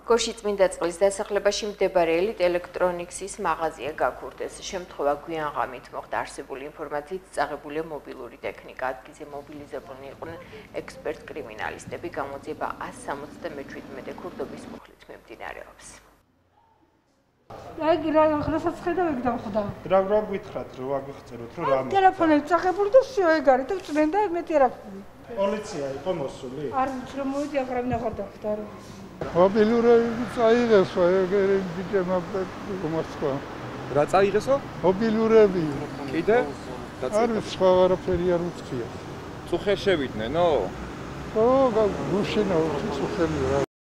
გორში წმინდა წყლის დასახლებაში მდებარე ელიტ ელექტრონიქსის მაღაზია გაქურდეს. შემთხვევა გვიან ღამით მოხდა. არსებული ინფორმაციით წაღებულია მობილური ტექნიკა. ადგილზე მობილიზებულნი იყვნენ ექსპერტ კრიმინალისტები. გამოძიება 177 ქურდობის მუხლით მიმდინარეობს. აი რა ხნასაც ხედავ ეგ დამხვდა. რა გითხრათ რო აგიხწეროთ რომ რა ტელეფონით წაღებული და всё ეგ არის და წვენ და მეტი რა ვთქვი. პოლიცია იყო მოსული? არ ვიცი რომ მოვიდი აღარავინ აღარ დახვდა რა. მობილურები წაიღესო ეგ ბიჭებმა გომარცხვა. რა წაიღესო? მობილურები. კიდე? არ ვიცი სხვა არაფერი არ უცხია. წუხე შევიდნენ, ო? ო, გუშინო წუხები რა.